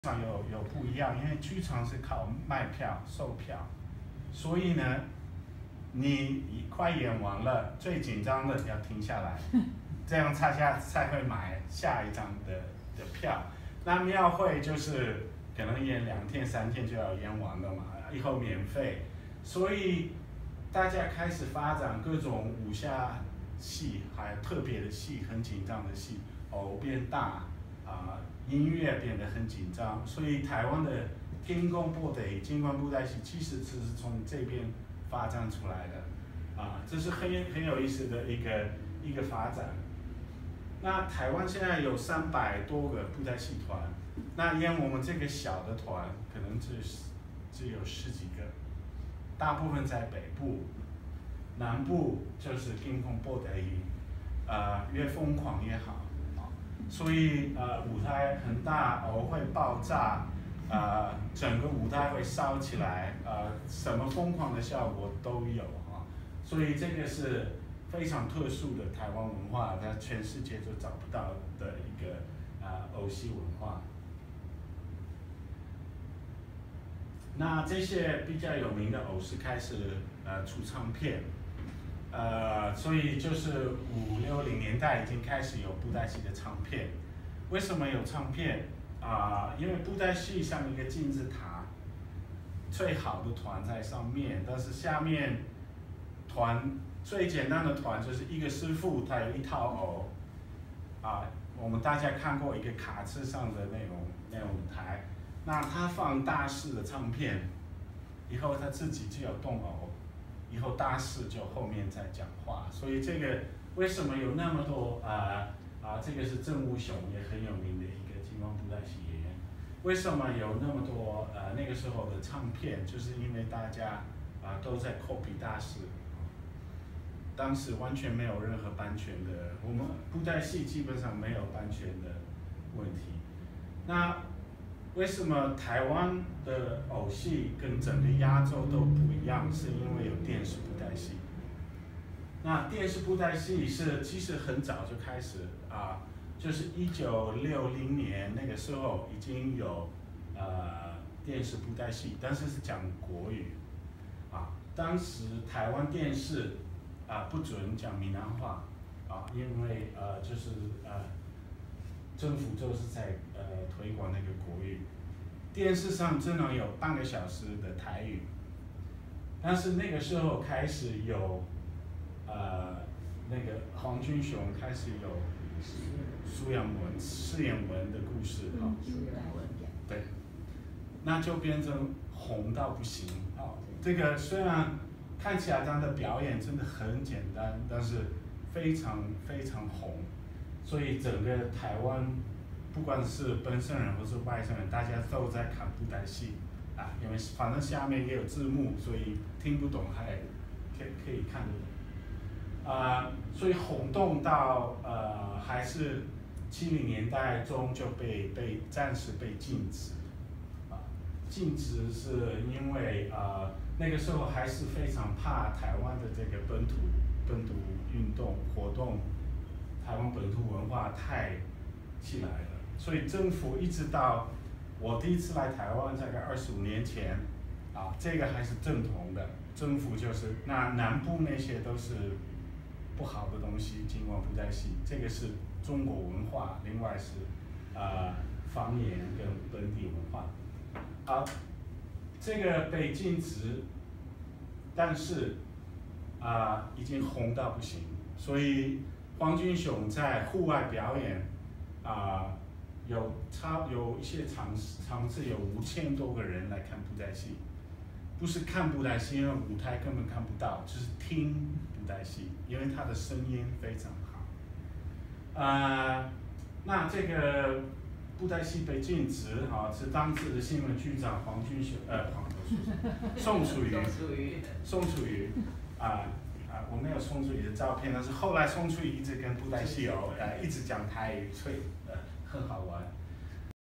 场有不一样，因为剧场是靠卖票、售票，所以呢，你快演完了，最紧张的要停下来，这样才会买下一张的票。那庙会就是可能演2天3天就要演完了嘛，以后免费，所以大家开始发展各种武侠戏，还有特别的戏，很紧张的戏，变大。音乐变得很紧张，所以台湾的天公布袋、金光布袋戏其实是从这边发展出来的，这是很有意思的一个发展。那台湾现在有300多个布袋戏团，那演我们这个小的团可能只有10几个，大部分在北部，南部就是天公布袋，越疯狂越好。所以舞台很大，偶会爆炸，整个舞台会烧起来，什么疯狂的效果都有啊。所以这个是非常特殊的台湾文化，在全世界都找不到的一个偶戏文化。那这些比较有名的偶是开始出唱片。所以就是50、60年代已经开始有布袋戏的唱片。为什么有唱片？因为布袋戏像一个金字塔，最好的团在上面，但是下面最简单的团就是一个师傅，他有一套偶。我们大家看过一个卡车上的那种舞台，那他放大师的唱片，以后他自己就有动偶。以后大师就后面再讲话，所以这个为什么有那么多这个是郑武雄也很有名的一个金光布袋戏演员，为什么有那么多那个时候的唱片，就是因为大家都在 copy 大师，当时完全没有任何版权的，我们布袋戏基本上没有版权的问题。那为什么台湾的偶戏跟整个亚洲都不一样？是因为有电视布袋戏。那电视布袋戏其实很早就开始就是1960年那个时候已经有电视布袋戏，但是是讲国语当时台湾电视不准讲闽南话因为就是政府就是在推广那个国语，电视上只能有半个小时的台语，但是那个时候开始有那个黄君雄开始有四言文的故事对，那就变成红到不行这个虽然看起来他的表演真的很简单，但是非常非常红。所以整个台湾，不管是本省人或是外省人，大家都在看布袋戏因为反正下面也有字幕，所以听不懂还可以看得懂所以红动到还是70年代中就暂时被禁止禁止是因为那个时候还是非常怕台湾的这个本土运动活动。台湾本土文化太起来了，所以政府一直到我第一次来台湾，大概25年前，这个还是正统的。政府就是那南部那些都是不好的东西，金光布袋戏，这个是中国文化，另外是方言跟本地文化。这个被禁止，但是已经红到不行，所以。黄君雄在户外表演，有一些场次有5000多个人来看布袋戏，不是看布袋戏，因为舞台根本看不到，就是听布袋戏，因为它的声音非常好。那这个布袋戏被禁止，是当时的新闻局长宋楚瑜我没有宋楚瑜的照片，但是后来宋楚瑜一直跟布袋戏一直讲台语，所以很好玩。